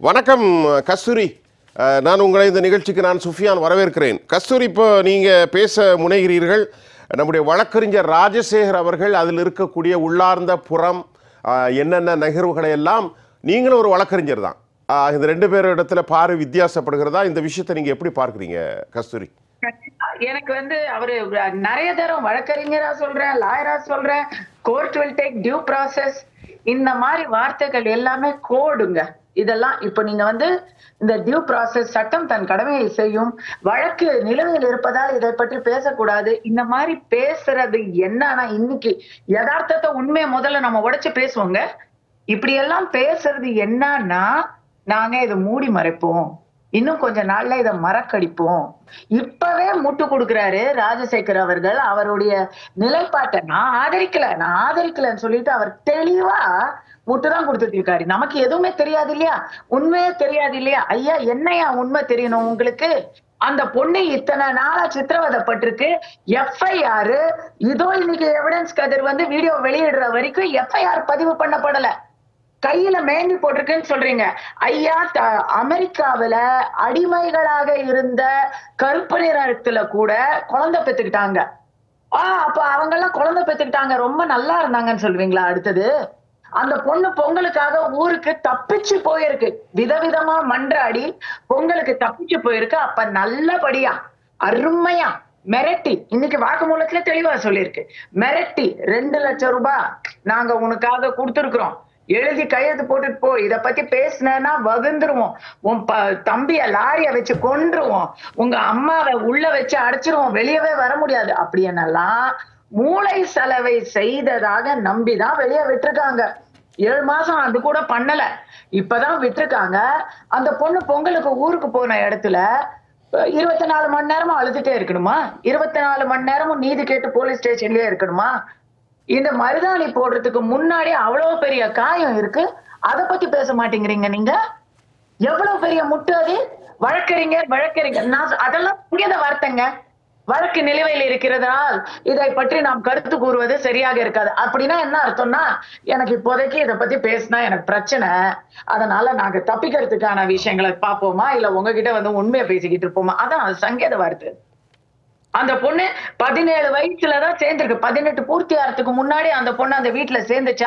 வணக்கம் கஸ்தூரி. நான் உங்களை இந்த நிகழ்ச்சிக்கு நான் சுஃபியான் வரவேற்கிறேன். கஸ்தூரி, இப்போ நீங்கள் பேச முனைகிறீர்கள். நம்முடைய வழக்கறிஞர் ராஜசேகர் அவர்கள் அதில் இருக்கக்கூடிய உள்ளார்ந்த புறம் என்னென்ன நகர்வுகளை எல்லாம் நீங்களும் ஒரு வழக்கறிஞர் தான். இந்த ரெண்டு பேர் இடத்துல பார்வை வித்தியாசப்படுகிறதா? இந்த விஷயத்தை நீங்கள் எப்படி பார்க்குறீங்க கஸ்தூரி? எனக்கு அவரு நிறைய தரம் வழக்கறிஞரா சொல்றேன், லாயரா சொல்றேன், court will take due process, இந்த மாதிரி வார்த்தைகள் எல்லாமே கோடுங்க. இதெல்லாம் இப்ப நீங்க இந்த டியூ ப்ராசஸ், சட்டம் தன் கடமையை செய்யும், வழக்கு நிலுவையில் இருப்பதால் இதை பற்றி பேசக்கூடாது, இந்த மாதிரி பேசுறது என்னன்னா, இன்னைக்கு யதார்த்தத்தை உண்மையை முதல்ல நம்ம உடைச்சு பேசுவோங்க. இப்படி எல்லாம் பேசுறது என்னன்னா, நாங்க இதை மூடி மறைப்போம், இன்னும் கொஞ்ச நாள்ல இதை மறக்கடிப்போம். இப்பவே முட்டு கொடுக்கிறாரு ராஜசேகர் அவர்கள். அவருடைய நிலைப்பாட்டை நான் ஆதரிக்கலன்னு சொல்லிட்டு அவர் தெளிவா முட்டுதான் கொடுத்துட்டு இருக்காரு. நமக்கு எதுவுமே தெரியாது இல்லையா, உண்மையே தெரியாது இல்லையா. ஐயா, என்னையா உண்மை தெரியணும் உங்களுக்கு? அந்த பொண்ணு இத்தனை நாளா சித்திரவதைப்பட்டிருக்கு. எஃப்ஐஆர் இதோ இன்னைக்கு எவிடன்ஸ் கதிர் வீடியோ வெளியிடுற வரைக்கும் எஃப்ஐஆர் பதிவு பண்ணப்படல, கையில மேங்கி போட்டிருக்குன்னு சொல்றீங்க. ஐயா, அமெரிக்காவில அடிமைகளாக இருந்த கருப்பு நிறத்துல கூட குழந்தை பெத்துக்கிட்டாங்க. அப்ப அவங்க எல்லாம் குழந்தை பெத்துக்கிட்டாங்க, ரொம்ப நல்லா இருந்தாங்கன்னு சொல்லுவீங்களா? அடுத்தது அந்த பொண்ணு பொங்கலுக்காக ஊருக்கு தப்பிச்சு போயிருக்கு, விதவிதமா மன்றாடி பொங்கலுக்கு தப்பிச்சு போயிருக்கு. அப்ப நல்லபடியா அருமையா மிரட்டி, இன்னைக்கு வாக்குமூலத்துல தெளிவா சொல்லியிருக்கு, மிரட்டி 2 லட்சம் ரூபாய் நாங்க உனக்காக கொடுத்துருக்குறோம், எழுதி கையெழுத்து போட்டுட்டு போ, இத பத்தி பேசினா வகுந்துருவோம், உன் தம்பிய லாரிய வச்சு கொன்றுவோம், உங்க அம்மாவை உள்ள வச்சு அடைச்சிருவோம், வெளியவே வர முடியாது, அப்படி என்னெல்லாம் மூளை செலவை செய்ததாக நம்பிதான் வெளியே விட்டுருக்காங்க. 7 மாசம் அது கூட பண்ணல, இப்பதான் விட்டுருக்காங்க. அந்த பொண்ணு பொங்கலுக்கு ஊருக்கு போன இடத்துல 24 மணி நேரமும் அழுதுட்டே இருக்கணுமா? 24 மணி நேரமும் நீதி கேட்டு போலீஸ் ஸ்டேஷன்லயே இருக்கணுமா? இந்த மருதாணி போடுறதுக்கு முன்னாடி அவ்வளவு பெரிய காயம் இருக்கு, அத பத்தி பேச மாட்டேங்கிறீங்க நீங்க. எவ்வளவு பெரிய முட்டு அது! வழக்கறிஞர் நான் அதெல்லாம் இங்கேத வார்த்தைங்க. வழக்கு நிலுவையில் இருக்கிறதால் இதை பற்றி நாம் கருத்து கூறுவது சரியாக இருக்காது. அப்படின்னா என்ன அர்த்தம்னா, எனக்கு இப்போதைக்கு இதை பத்தி பேசினா எனக்கு பிரச்சனை, அதனால நாங்க தப்பிக்கிறதுக்கான விஷயங்களை பார்ப்போமா, இல்ல உங்ககிட்ட உண்மையை பேசிக்கிட்டு இருப்போமா? அதான் சங்கேத வார்த்தை. அந்த பொண்ணு 17 வயசுலதான் சேர்ந்திருக்கு. 18 பூர்த்தி ஆகிறதுக்கு முன்னாடி அந்த பொண்ணு அந்த வீட்டுல சேர்ந்துச்சா?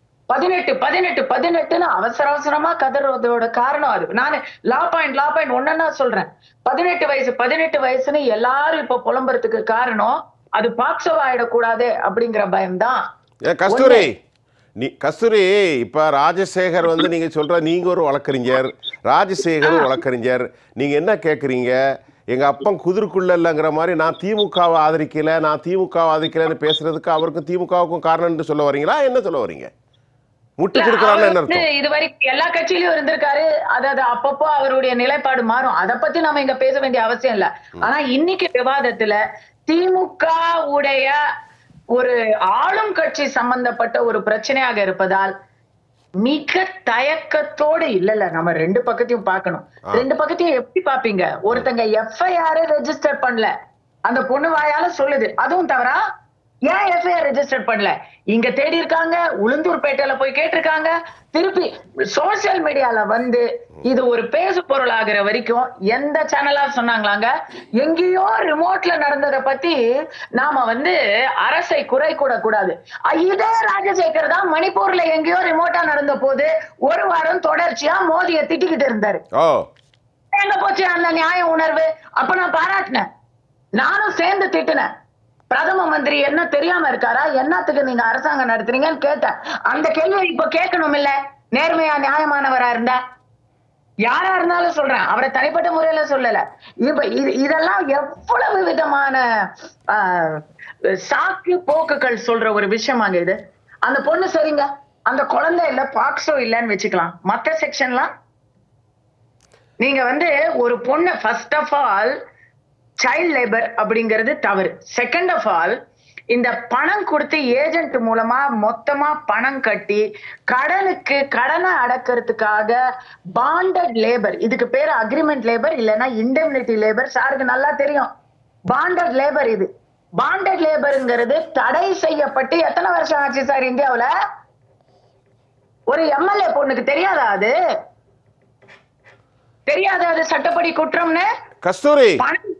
18 அவசரமா கதறதோட காரணம் அது. நானு லா பாயிண்ட் ஒன்னா சொல்றேன். 18 வயசுன்னு எல்லாரும் இப்ப புலம்புறதுக்கு காரணம் அது பாக்ஸோ ஆயிடக்கூடாது அப்படிங்கிற பயம்தான். கஸ்தூரி, இப்ப ராஜசேகர் நீங்க சொல்ற, நீங்க ஒரு வழக்கறிஞர், ராஜசேகர் ஒரு வழக்கறிஞர், நீங்க என்ன கேக்குறீங்க? எங்க அப்பன் குதிர்க்குள்ள இல்லைங்கிற மாதிரி நான் திமுகவை ஆதரிக்கலன்னு பேசுறதுக்கு அவருக்கும் திமுகவுக்கும் காரணம் சொல்ல வரீங்களா? என்ன சொல்ல வரீங்க? முட்டு கொடுக்கறான்னு என்ன அர்த்தம்? இது வரைக்கும் எல்லா கட்சியிலயும் இருந்திருக்காரு. அதாவது அப்பப்போ அவருடைய நிலைப்பாடு மாறும், அதை பத்தி நம்ம இங்க பேச வேண்டிய அவசியம் இல்ல. ஆனா இன்னைக்கு விவாதத்துல திமுக உடைய ஒரு ஆளும் கட்சி சம்பந்தப்பட்ட ஒரு பிரச்சனையாக இருப்பதால் மிக தயக்கத்தோடு இல்ல நம்ம 2 பக்கத்தையும் பார்க்கணும். 2 பக்கத்தையும் எப்படி பாப்பீங்க? ஒருத்தங்க எஃப்ஐஆர் ரெஜிஸ்டர் பண்ணல, அந்த பொண்ணு வாயால சொல்லுது, அதுவும் தவறா? ஏன் எஃப்ஐஆர் ரெஜிஸ்டர் பண்ணல? இங்க தேடி இருக்காங்க, உளுந்தூர்பேட்டையில போய் கேட்டிருக்காங்க, திருப்பி சோசியல் மீடியால இது ஒரு பேசு பொருள் ஆகிற வரைக்கும் எந்த சேனலா சொன்னாங்களாங்க? எங்கேயோ ரிமோட்ல நடந்ததை பத்தி நாம அரசை குறை கூட கூடாது. இதே ராஜசேகர் தான் மணிப்பூர்ல எங்கேயோ ரிமோட்டா நடந்த போது 1 வாரம் தொடர்ச்சியா மோதியை திட்டிக்கிட்டு இருந்தாரு. எங்க போச்சு அந்த நியாய உணர்வு? அப்ப நான் பாராட்டினேன், நானும் சேர்ந்து திட்டினேன். பிரதம மந்திரி என்ன தெரியாம இருக்காரா? என்னத்துக்கு நீங்க அரசாங்கம் நடத்துறீங்கன்னு கேட்டேன். அந்த கேள்வியை இப்ப கேட்கணும் இல்ல? நேர்மையா நியாயமானவரா இருந்தா, யாரா இருந்தாலும் சொல்றேன், அவரை தனிப்பட்ட முறையில சொல்லல. இப்ப இதெல்லாம் எவ்வளவு விதமான சாக்கு போக்குகள் சொல்ற ஒரு விஷயமாங்க இது. அந்த பொண்ணு சரிங்க, அந்த குழந்தை இல்ல, பாக்ஸோ இல்லன்னு வச்சுக்கலாம், மத்த செக்ஷன்லாம் நீங்க ஒரு பொண்ணு first of all child labour அப்படிங்கிறது தவறு. செகண்ட் ஆஃப் ஆல், இந்த பணம் கொடுத்து ஏஜென்ட் மூலமா மொத்தமா பணம் கட்டி கடனை அடக்கிறதுக்காக பாண்டட் லேபர், இதுக்கு பேரு அக்ரிமெண்ட் லேபர் இல்லைன்னா இண்டெம்னிட்டி லேபர். சாருக்கு நல்லா தெரியும் பாண்டட் லேபர். இது பாண்டட் லேபருங்கிறது தடை செய்யப்பட்டு எத்தனை வருஷம் ஆச்சு சார் இந்தியாவுல? ஒரு எம்எல்ஏ பொண்ணுக்கு தெரியாதா அது? தெரியாது அது சட்டப்படி குற்றம்னு. கஸ்தூரி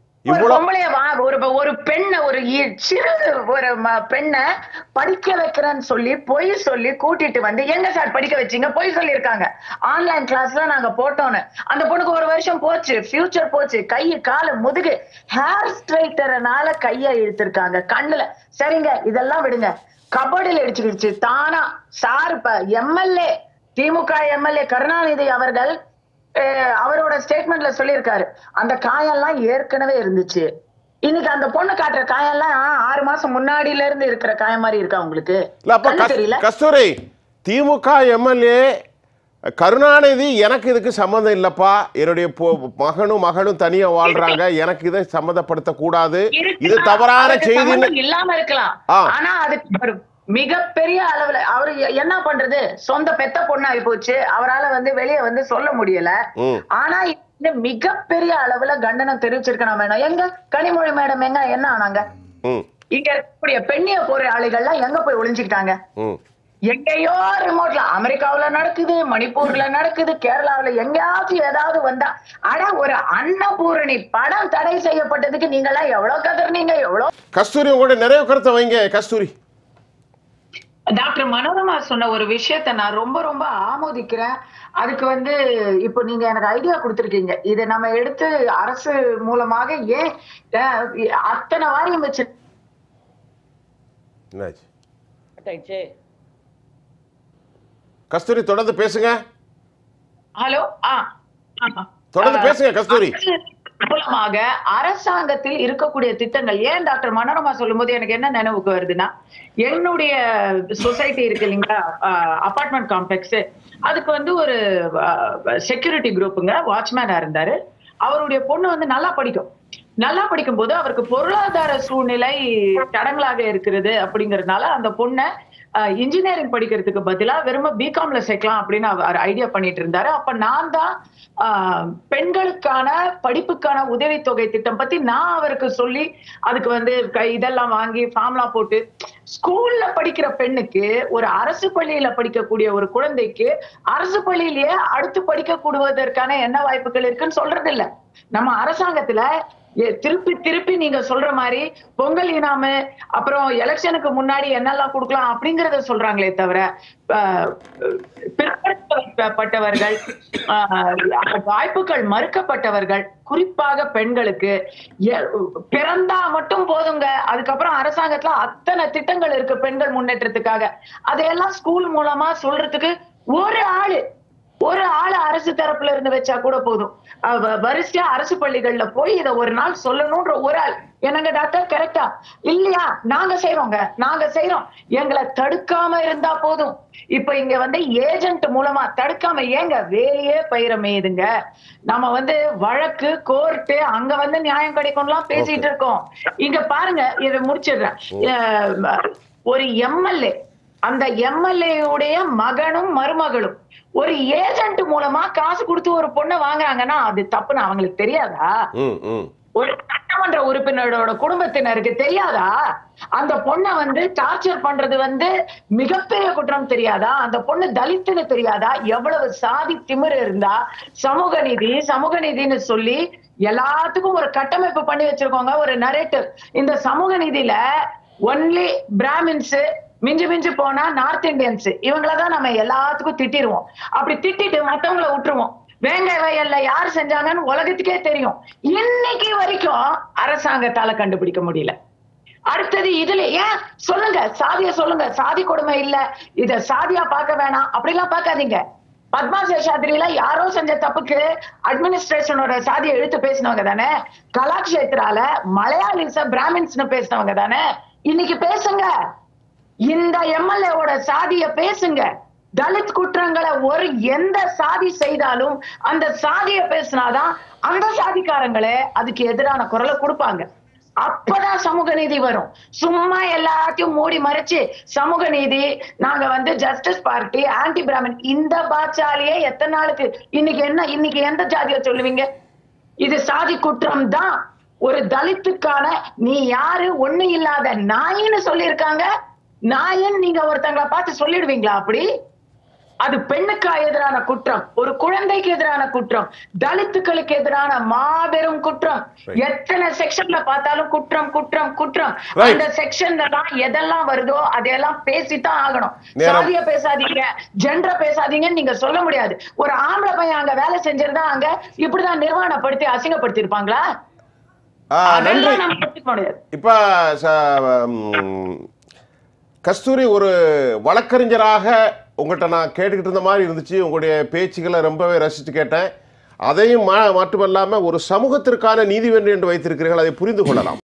ஒரு பெண்ணை ஒரு சிறு ஒரு பெண்ணை படிக்க வைக்கிறேன்னு சொல்லி பொய் சொல்லி கூட்டிட்டு வந்து எங்க சார் படிக்க வச்சீங்க, பொய் சொல்லியிருக்காங்க. ஆன்லைன் கிளாஸ்ல நாங்க போட்டோன்னு அந்த பொண்ணுக்கு 1 வருஷம் போச்சு, ஃபியூச்சர் போச்சு, கை காலு முதுகு ஹேர் ஸ்ட்ரைட்டர்னால கையை இழுத்திருக்காங்க கண்ணுல. சரிங்க, இதெல்லாம் விடுங்க. கபடியில் அடிச்சுக்கிடுச்சு தானா. Sir MLA, DMK MLA Karunanidhi அவர்கள் அவரோட ஸ்டேட்மெண்ட்ல சொல்லியிருக்காரு, அந்த காயெல்லாம் ஏற்கனவே இருந்துச்சு. இன்னைக்கு அந்த பொண்ணு காட்டுற காயெல்லாம் 6 மாசம் முன்னாடியில இருந்து இருக்கிற காயம் மாதிரி இருக்கா உங்களுக்கு? தெரியல. கஸ்தூரி, திமுக எம்எல்ஏ கருணாநிதி எனக்கு இதுக்கு சம்மந்தம் இல்லப்பா, என்னுடைய மகனும் தனியா வாழ்றாங்க, எனக்கு இதை சம்மந்தப்படுத்த கூடாது, இது தவறான செய்தி இல்லாம இருக்கலாம். ஆனா அதுக்கு மிகப்பெரிய அளவுல அவரு என்ன பண்றது, சொந்த பெத்த பொண்ணாகி போச்சு, அவரால் வெளியே சொல்ல முடியல. ஆனா மிகப்பெரிய அளவுல கண்டனம் தெரிவிச்சிருக்கணும் வேணும். எங்க கனிமொழி மேடம் எங்க என்ன ஆனாங்க? இங்க இருக்கக்கூடிய பெண்ணிய போராளிகள்லாம் எங்க போய் ஒளிஞ்சுக்கிட்டாங்க? எங்கேயோ ரிமோட்ல அமெரிக்காவுல நடக்குது, மணிப்பூர்ல நடக்குது, கேரளாவுல எங்கேயாச்சும் ஏதாவது வந்தா ஆனா ஒரு அன்னபூரணி படம் தடை செய்யப்பட்டதுக்கு நீங்க எல்லாம் எவ்வளவு கதறினீங்க, எவ்வளவு. கஸ்தூரி உங்களோட நிறைய கருத்தை வைங்க. கஸ்தூரி, டாக்டர் மனோரமா சொன்ன ஒரு விஷயத்த நான் ரொம்ப ரொம்ப ஆமோதிக்கிறேன். அதுக்கு இப்போ நீங்க எனக்கு ஐடியா கொடுத்துருக்கீங்க, இதை நம்ம எடுத்து அரசு மூலமாக ஏன் அத்தனை வாரியம் வச்சு. கஸ்தூரி தொடர்ந்து பேசுங்க. ஹலோ, தொடர்ந்து பேசுங்க கஸ்தூரி. மூலமாக அரசாங்கத்தில் இருக்கக்கூடிய திட்டங்கள், ஏன் டாக்டர் மனோரமா சொல்லும் போது எனக்கு என்ன நினைவுக்கு வருதுன்னா, என்னுடைய சொசைட்டி இருக்கு இல்லைங்களா, அபார்ட்மெண்ட் காம்ப்ளெக்ஸ், அதுக்கு ஒரு செக்யூரிட்டி குரூப்புங்க வாட்ச்மேனா இருந்தாரு. அவருடைய பொண்ணு நல்லா படிக்கும். நல்லா படிக்கும் போது அவருக்கு பொருளாதார சூழ்நிலை தடங்களாக இருக்கிறது அப்படிங்கறதுனால அந்த பொண்ணை இன்ஜினியரிங் படிக்கிறதுக்கு பதிலா வெறும் பிகாம்ல சேர்க்கலாம் அப்படின்னு அவர் ஐடியா பண்ணிட்டு இருந்தாரு. அப்ப நான் தான் பெண்களுக்கான படிப்புக்கான உதவித்தொகை திட்டம் பத்தி நான் அவருக்கு சொல்லி அதுக்கு இதெல்லாம் வாங்கி ஃபார்ம்லாம் போட்டு, ஸ்கூல்ல படிக்கிற பெண்ணுக்கு ஒரு அரசு பள்ளியில படிக்கக்கூடிய ஒரு குழந்தைக்கு அரசு பள்ளியிலேயே அடுத்து படிக்க கூடுவதற்கான என்ன வாய்ப்புகள் இருக்குன்னு சொல்றது இல்ல. நம்ம அரசாங்கத்துல திருப்பி திருப்பி நீங்க சொல்ற மாதிரி பொங்கல் இனாமு, அப்புறம் எலெக்ஷனுக்கு முன்னாடி என்னெல்லாம் கொடுக்கலாம் அப்படிங்கறத சொல்றாங்களே தவிர, பிற்படுத்தப்பட்டவர்கள், வாய்ப்புகள் மறுக்கப்பட்டவர்கள், குறிப்பாக பெண்களுக்கு பிறந்தா மட்டும் போதுங்க, அதுக்கப்புறம் அரசாங்கத்துல அத்தனை திட்டங்கள் இருக்கு பெண்கள் முன்னேற்றத்துக்காக, அதையெல்லாம் ஸ்கூல் மூலமா சொல்றதுக்கு ஒரு ஆளு அரசு தரப்புல இருந்து வச்சா கூட போதும். வரிசையா அரசு பள்ளிகள்ல போய் இதை ஒரு நாள் சொல்லணும்ன்ற ஒரு ஆள். என்னங்க டாக்டர் கரெக்டா இல்லையா? நாங்க செய்யறோம், எங்களை தடுக்காம இருந்தா போதும். இப்ப இங்க ஏஜென்ட் மூலமா தடுக்காம ஏங்க வேலையே பயிரமேதுங்க. நம்ம வழக்கு கோர்ட்டு அங்க நியாயம் கிடைக்கும்லாம் பேசிட்டு இருக்கோம். இங்க பாருங்க, இதை முடிச்சிடுறேன். ஒரு எம்எல்ஏ, அந்த எம்எல்ஏ உடைய மகனும் மருமகளும் ஒரு ஏஜென்ட் மூலமா காசு கொடுத்து ஒரு பொண்ணை வாங்குறாங்கன்னா அது தப்புன்னு அவங்களுக்கு தெரியாதா? ஒரு சட்டமன்ற உறுப்பினரோட குடும்பத்தினருக்கு தெரியாதா? அந்த பொண்ணை டார்ச்சர் பண்றது மிகப்பெரிய குற்றம் தெரியாதா? அந்த பொண்ணு தலித்துன்னு தெரியாதா? எவ்வளவு சாதி திமிரு இருந்தா சமூக நீதின்னு சொல்லி எல்லாத்துக்கும் ஒரு கட்டமைப்பு பண்ணி வச்சிருக்கோங்க, ஒரு நரேட்டிவ். இந்த சமூக நீதியில ஒன்லி பிராமின்ஸ், மிஞ்சு போனா நார்த் இந்தியன்ஸ், இவங்களதான் நம்ம எல்லாத்துக்கும் திட்டிடுவோம். அப்படி திட்டிட்டு மத்தவங்களை விட்டுருவோம். வேங்கை வயல்ல யாரு செஞ்சாங்கன்னு உலகத்துக்கே தெரியும். இன்னைக்கு வரைக்கும் அரசாங்கத்தால கண்டுபிடிக்க முடியல. அடுத்தது இதுல ஏன் சொல்லுங்க, சாதிய சொல்லுங்க, சாதி கொடுமை இல்ல, இத சாதியா பார்க்க வேணாம் அப்படிலாம் பார்க்காதீங்க. பத்மா சேஷாத்ரியில யாரோ செஞ்ச தப்புக்கு அட்மினிஸ்ட்ரேஷனோட சாதியை எழுத்து பேசினவங்க தானே. கலாக்ஷேத்ரால மலையாளிச பிராமின்ஸ்னு பேசினவங்க தானே. இன்னைக்கு பேசுங்க, இந்த எம்எல்ஏவோட சாதிய பேசுங்க. தலித் குற்றங்களை எந்த சாதி செய்தாலும் அந்த சாதிய பேசினாதான் அந்த சாதிக்காரங்களே அதுக்கு எதிரான குரலை கொடுப்பாங்க. அப்பதான் சமூக நீதி வரும். சும்மா எல்லாத்தையும் மூடி மறைச்சு சமூக நீதி, நாங்க ஜஸ்டிஸ் பார்ட்டி, ஆன்டி பிராமின், இந்த பாச்சாலியே எத்தனை நாளுக்கு? இன்னைக்கு எந்த ஜாதியை சொல்லுவீங்க? இது சாதி குற்றம் தான். ஒரு தலித்துக்கான நீ யாரு ஒண்ணு இல்லாத நாயின்னு சொல்லியிருக்காங்க. நாயன் நீங்க ஒருத்தங்களை பார்த்து சொல்லிடுவீங்களா? அப்படி அது பெண்ணுக்கு எதிரான குற்றம், ஒரு குழந்தைக்கு எதிரான குற்றம், தலித்துக்களுக்கு எதிரான மாபெரும் குற்றம். எத்தனை செக்ஷன்ல பார்த்தாலும் குற்றம் குற்றம் குற்றம். அந்த செக்ஷன்ல தான் எதெல்லாம் வருதோ அதையெல்லாம் பேசித்தான் ஆகணும். சாதிய பேசாதீங்க, ஜெண்டரை பேசாதீங்கன்னு நீங்க சொல்ல முடியாது. ஒரு ஆம்பளை பையன் அங்க வேலை செஞ்சிருந்தா அங்க இப்படிதான் நிர்வாணப்படுத்தி அசிங்கப்படுத்தி இருப்பாங்களா? நன்றி. இப்ப கஸ்தூரி, ஒரு வழக்கறிஞராக உங்கள்கிட்ட நான் கேட்டுக்கிட்டு இருந்த மாதிரி இருந்துச்சு. உங்களுடைய பேச்சுக்களை ரொம்பவே ரசித்து கேட்டேன். அதையும் மட்டுமல்லாமல் ஒரு சமூகத்திற்கான நீதிமன்றம் என்று வைத்திருக்கிறீர்கள், அதை புரிந்து கொள்ளலாம்.